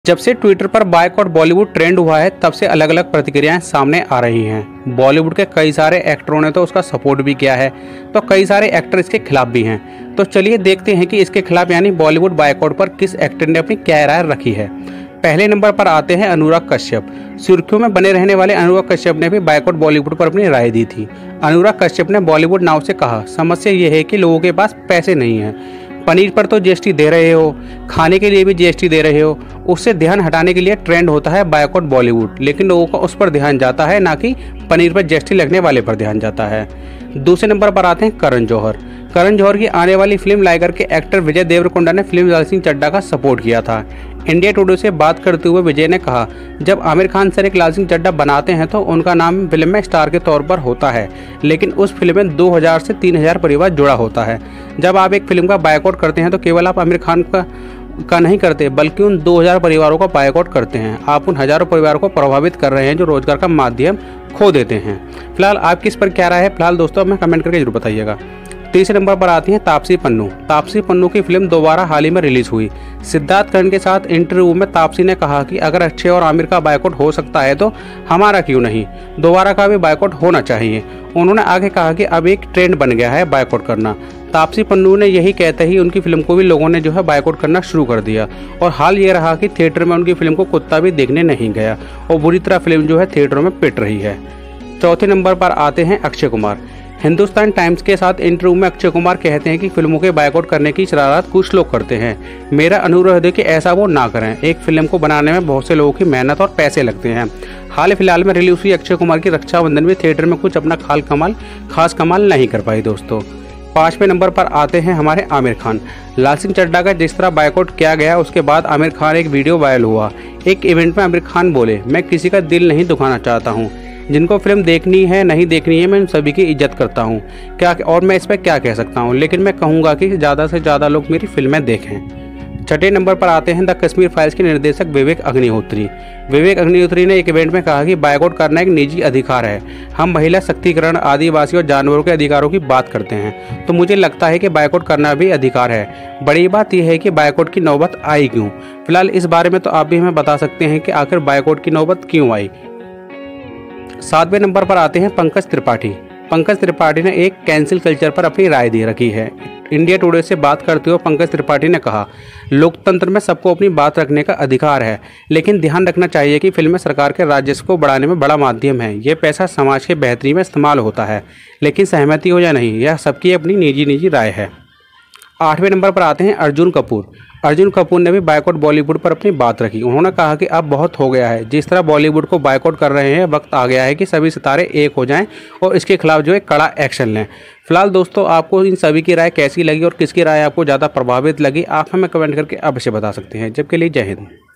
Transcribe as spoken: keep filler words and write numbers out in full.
जब से ट्विटर पर बायकॉट बॉलीवुड ट्रेंड हुआ है तब से अलग अलग प्रतिक्रियाएं सामने आ रही हैं। बॉलीवुड के कई सारे एक्टरों ने तो उसका सपोर्ट भी किया है, तो कई सारे एक्टर इसके खिलाफ भी हैं। तो चलिए देखते हैं कि इसके खिलाफ यानी बॉलीवुड बायकॉट पर किस एक्टर ने अपनी क्या राय रखी है। पहले नंबर पर आते हैं अनुराग कश्यप। सुर्खियों में बने रहने वाले अनुराग कश्यप ने भी बायकॉट बॉलीवुड पर अपनी राय दी थी। अनुराग कश्यप ने बॉलीवुड नाउ से कहा, समस्या ये है कि लोगों के पास पैसे नहीं है। पनीर पर तो जीएसटी दे रहे हो, खाने के लिए भी जीएसटी दे रहे हो, उससे ध्यान हटाने के लिए ट्रेंड होता है बायकॉट बॉलीवुड, लेकिन लोगों का उस पर ध्यान जाता है, ना कि पनीर पर जीएसटी लगने वाले पर ध्यान जाता है। दूसरे नंबर पर आते हैं करण जौहर। करण जौहर की आने वाली फिल्म लाइगर के एक्टर विजय देवरकोंडा ने फिल्म लाल सिंह चड्ढा का सपोर्ट किया था। इंडिया टुडे से बात करते हुए विजय ने कहा, जब आमिर खान सर एक लाल सिंह चड्ढा बनाते हैं तो उनका नाम फिल्म में स्टार के तौर पर होता है, लेकिन उस फिल्म में दो हज़ार से तीन हज़ार परिवार जुड़ा होता है। जब आप एक फिल्म का बायकॉट करते हैं तो केवल आप आमिर खान का का नहीं करते, बल्कि उन दो हज़ार परिवारों का बायकॉट करते हैं। आप उन हजारों परिवारों को प्रभावित कर रहे हैं जो रोजगार का माध्यम खो देते हैं। फिलहाल आपकी इस पर क्या राय है, फिलहाल दोस्तों हमें कमेंट करके जरूर बताइएगा। तीसरे नंबर पर आती हैं तापसी पन्नू। तापसी पन्नू की फिल्म दोबारा हाल ही में रिलीज हुई। सिद्धार्थ करण के साथ इंटरव्यू में तापसी ने कहा कि अगर अक्षय और आमिर का बायकॉट हो सकता है तो हमारा क्यों नहीं, दोबारा का भी बायकॉट होना चाहिए। उन्होंने आगे कहा कि अब एक ट्रेंड बन गया है बायकॉट करना। तापसी पन्नू ने यही कहते ही उनकी फिल्म को भी लोगों ने जो है बायकॉट करना शुरू कर दिया, और हाल ये रहा कि थिएटर में उनकी फिल्म को कुत्ता भी देखने नहीं गया और बुरी तरह फिल्म जो है थिएटरों में पिट रही है। चौथे नंबर पर आते हैं अक्षय कुमार। हिंदुस्तान टाइम्स के साथ इंटरव्यू में अक्षय कुमार कहते हैं कि फिल्मों के बायकॉट करने की शरारत कुछ लोग करते हैं। मेरा अनुरोध है कि ऐसा वो ना करें। एक फिल्म को बनाने में बहुत से लोगों की मेहनत और पैसे लगते हैं। हाल फिलहाल में रिलीज हुई अक्षय कुमार की रक्षाबंधन भी थिएटर में कुछ अपना खाल कमाल खास कमाल नहीं कर पाई दोस्तों। पांचवें नंबर पर आते हैं हमारे आमिर खान। लाल सिंह चड्ढा का जिस तरह बायकॉट किया गया उसके बाद आमिर खान एक वीडियो वायरल हुआ। एक इवेंट में आमिर खान बोले, मैं किसी का दिल नहीं दुखाना चाहता हूँ, जिनको फिल्म देखनी है नहीं देखनी है मैं उन सभी की इज्जत करता हूँ। क्या और मैं इस पर क्या कह सकता हूँ, लेकिन मैं कहूँगा कि ज़्यादा से ज़्यादा लोग मेरी फिल्में देखें। छठे नंबर पर आते हैं द कश्मीर फाइल्स के निर्देशक विवेक अग्निहोत्री। विवेक अग्निहोत्री ने एक इवेंट में कहा कि बायकॉट करना एक निजी अधिकार है। हम महिला शक्तिकरण, आदिवासी और जानवरों के अधिकारों की बात करते हैं, तो मुझे लगता है कि बायकॉट करना भी अधिकार है। बड़ी बात यह है कि बायकॉट की नौबत आई क्यों। फिलहाल इस बारे में तो आप भी हमें बता सकते हैं कि आखिर बायकॉट की नौबत क्यों आई। सातवें नंबर पर आते हैं पंकज त्रिपाठी। पंकज त्रिपाठी ने एक कैंसिल कल्चर पर अपनी राय दे रखी है। इंडिया टुडे से बात करते हुए पंकज त्रिपाठी ने कहा, लोकतंत्र में सबको अपनी बात रखने का अधिकार है, लेकिन ध्यान रखना चाहिए कि फिल्में सरकार के राजस्व को बढ़ाने में बड़ा माध्यम है। ये पैसा समाज के बेहतरी में इस्तेमाल होता है, लेकिन सहमति हो या नहीं यह सबकी अपनी निजी निजी राय है। आठवें नंबर पर आते हैं अर्जुन कपूर। अर्जुन कपूर ने भी बायकॉट बॉलीवुड पर अपनी बात रखी। उन्होंने कहा कि अब बहुत हो गया है, जिस तरह बॉलीवुड को बायकॉट कर रहे हैं, वक्त आ गया है कि सभी सितारे एक हो जाएं और इसके खिलाफ जो है कड़ा एक्शन लें। फिलहाल दोस्तों आपको इन सभी की राय कैसी लगी और किसकी राय आपको ज़्यादा प्रभावित लगी, आप हमें कमेंट करके अवश्य बता सकते हैं। जब के लिए जय हिंद।